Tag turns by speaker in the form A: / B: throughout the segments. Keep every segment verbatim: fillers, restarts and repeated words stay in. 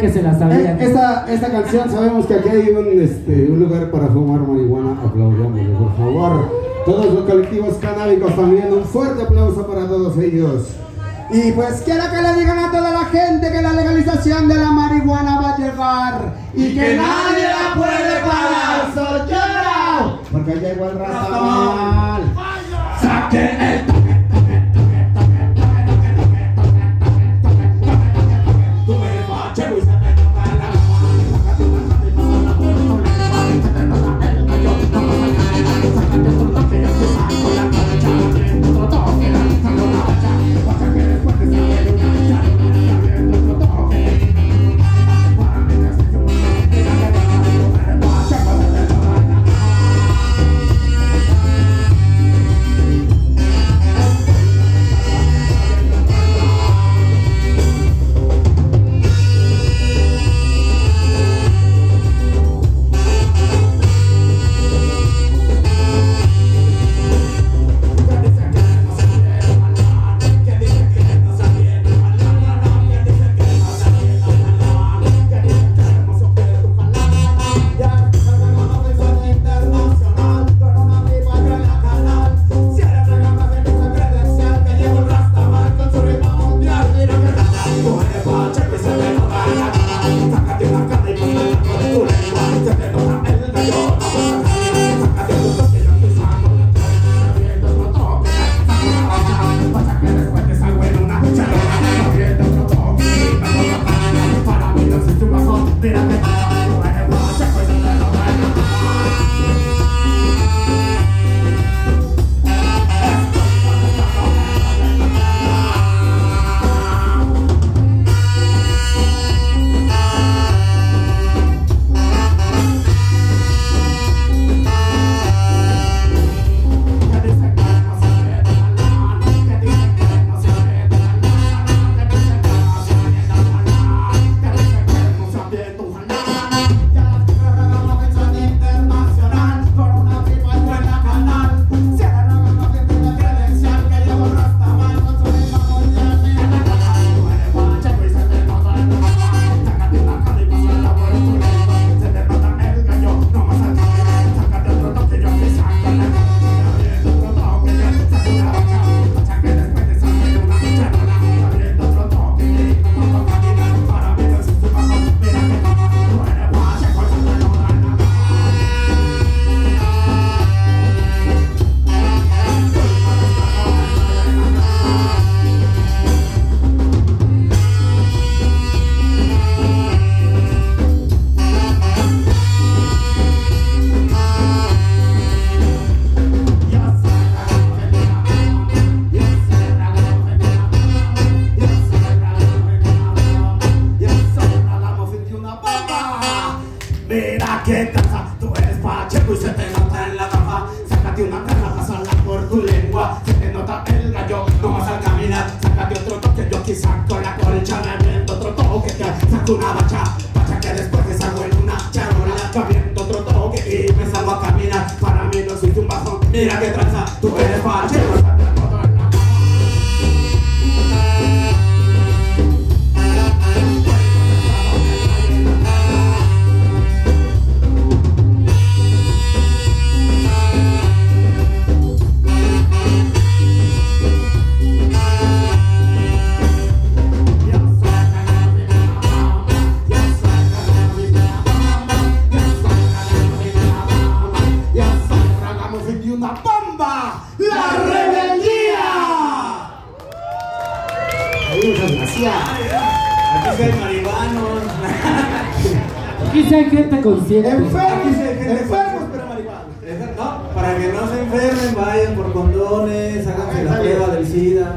A: que se la sabían.
B: Esta, esta canción, sabemos que aquí hay un, este, un lugar para fumar marihuana. Aplaudámosle, por favor. Todos los colectivos canábicos también, un fuerte aplauso para todos ellos. Y pues quiero que le digan a toda la gente que la legalización de la marihuana va a llegar y, y que, que nadie la puede parar. ¡Soy yo! Porque llegó el Rastamal. ¡Saquen el toque!
C: Enfermos, enfermos, pero marihuana. No, para que no se enfermen, vayan por condones, háganse la prueba del SIDA.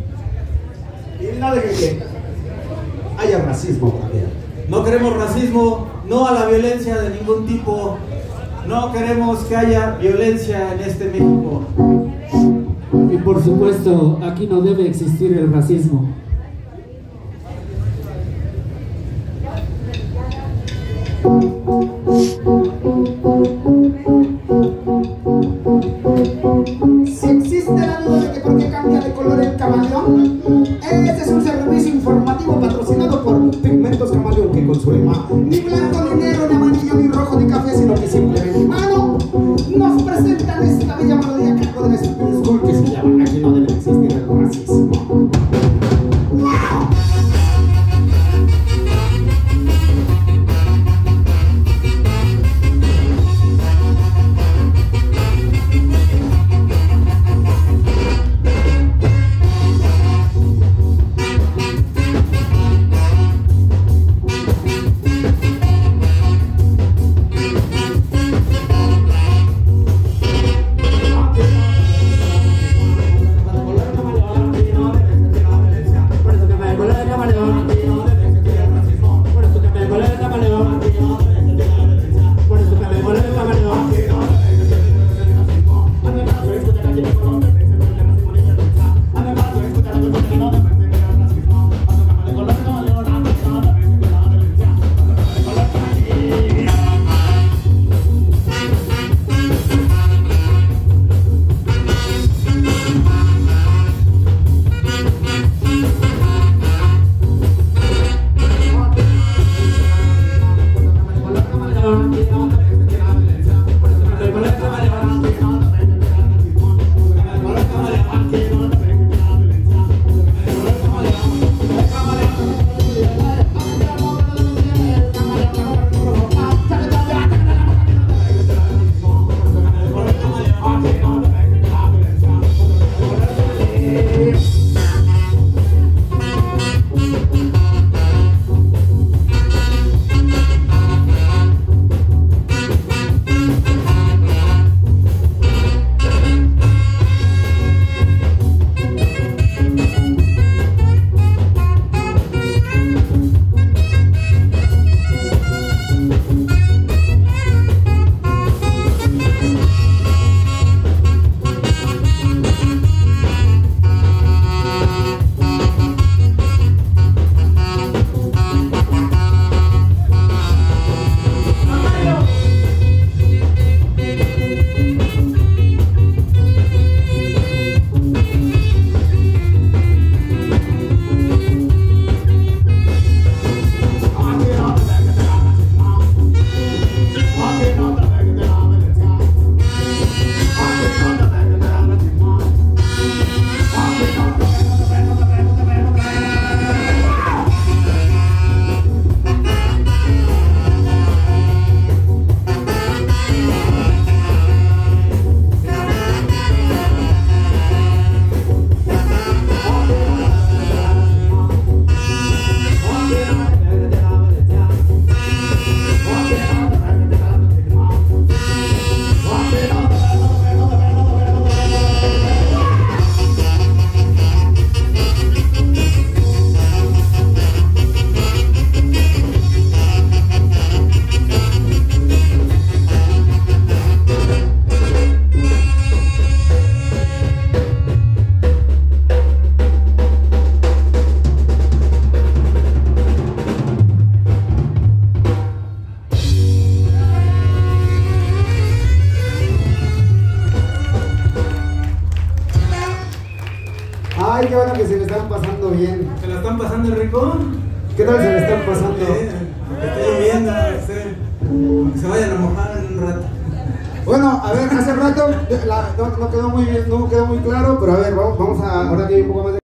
B: Y nada de que haya racismo también.
C: No queremos racismo, no a la violencia de ningún tipo. No queremos que haya violencia en este México.
A: Y por supuesto, aquí no debe existir el racismo.
B: Si existe la duda de que por qué cambia de color el camaleón, este es un servicio informativo patrocinado por Pigmentos Camaleón. lo que con su lema, ni blanco, ni negro, ni amarillo, ni rojo, ni café, sino que simplemente mano, nos presentan esta bella melodía que con este school que se llama Aquí no debe existir el racismo. ¡Wow! Ay, qué bueno que se le están pasando bien.
C: ¿Se la están pasando rico?
B: ¿Qué tal se le están pasando?
C: Eh, está lloviendo, no sé. Se vayan a mojar en un rato.
B: Bueno, a ver, hace rato la, no, no quedó muy bien, no quedó muy claro, pero a ver, vamos, vamos a, ahora que hay un poco más de